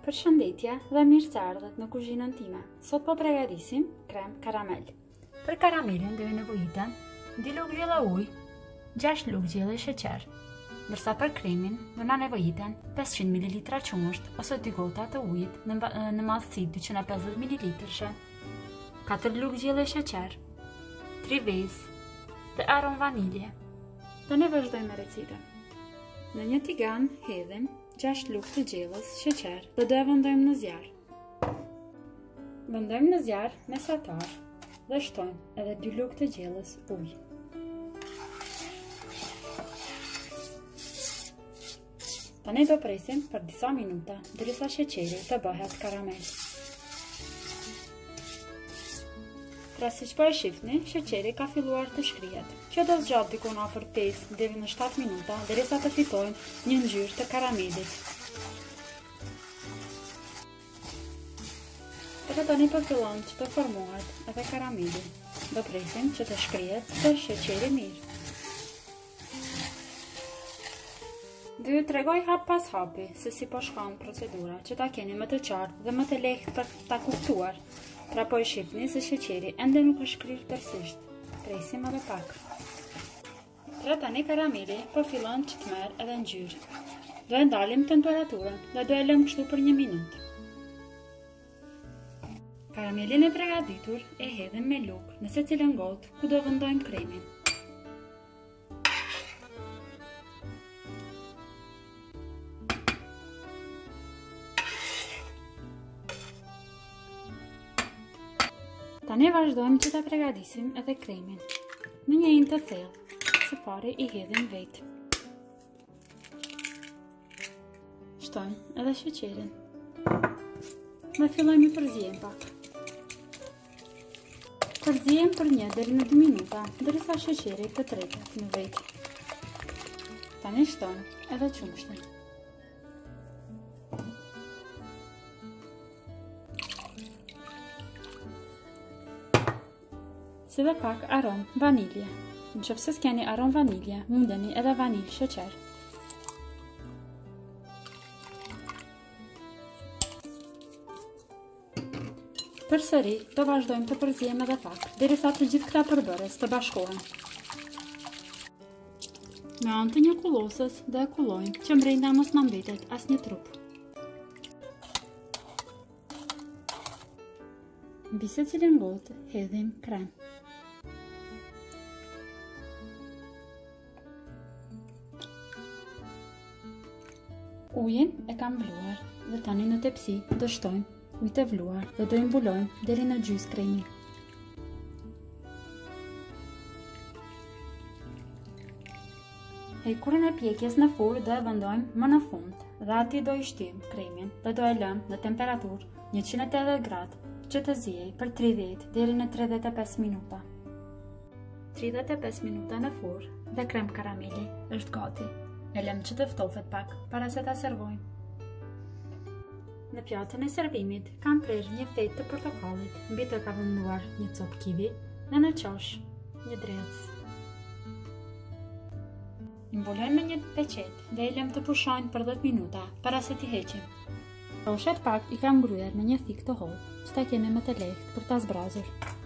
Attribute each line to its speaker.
Speaker 1: Përshëndetje dhe mirë se ardhët në kuzhinën time. Sot po përgatisim krem karamel. Për karamelin do nevojiten 2 lugë gjella ujë, 6 lugë gjelle sheqer, ndërsa për kremin do na nevojiten 500 ml qumësht ose 2 gota të ujit në madhësi 250 ml, 4 lugë gjelle sheqer, 3 vezë dhe aromë vanilje. Do ne vazhdojmë me recetën. Në një tigan hedhim 6 lugë të gjellës sheqer dhe do e vendojmë në zjarr. Vendojmë në zjarr mesatar dhe shtojmë edhe 2 lugë të gjellës ujë. Tani do presim për disa minuta derisa sheqeri të bëhet karamel. Pra siç po e shihni, sheqeri ka filluar të shkrihet. Kjo do zgjat diku afër 5 deri në 7 minuta derisa të fitojnë një ngjyrë të karamelit. Edhe tani po fillon të formohet edhe karameli. Do presim që të shkrihet të sheqeri mirë. Do ju tregoj hap pas hapi se si po shkon procedura, që ta keni më të qartë dhe më të lehtë për ta kuptuar. Pra po e shihni se sheqeri ende nuk është shkrirë tërësisht. Presim edhe pak. Pra tani karameli po fillon që të merr edhe ngjyrë. Do e ndalim temperaturën dhe do e lëmë kështu për 1 minutë. Karamelin e përgatitur e hedhim me lugë në secilën gotë ku do vendojmë kremin. Tani vazhdojmë që ta përgatisim edhe kremin. Në një enë të thellë, së pari i hedhim vetë. Shtojmë edhe sheqerin. Dhe fillojmë i përzijem pak. Përzijem për 1 deri në 2 minuta, derisa sheqeri të tretet në vetë. Tani shtojmë edhe qumështin. Si dhe pak aromë vanilje. Nëse s'keni aromë vanilje, mundeni edhe vanilë sheqer. Përsëri do vazhdojmë të përzijem edhe pak, derisa të gjithë këta përbërës të bashkohen. Me anë të një kullosës do e kullojmë që brenda mos na mbetet asnjë trup. Mbi secilën gotë hedhim krem. Ujin e kam vluar dhe tani në tepsi do shtojmë ujë të vluar dhe do i mbulojmë deri në gjysmë kremi. Hekurën e pjekjes në furrë do e vendojmë më në fund dhe aty do i shtyjmë kremin dhe do e lëmë në temperaturë 180 gradë që të ziej për 30 deri në 35 minuta. 35 minuta në furrë dhe krem karameli është gati. E lëmë që të ftofet pak para se ta servojmë. Në pjatën e servimit kam prerë një fetë të portokallit, mbi të ka venduar një copë kivi dhe në qosh një dredhës. I mbulojmë me një peqet dhe e lëmë të pushojnë për 10 minuta para se t'i heqim. Roshet pak i kam ngryer me një thikë të hollë, që ta kemi më të lehtë për ta zbrazur.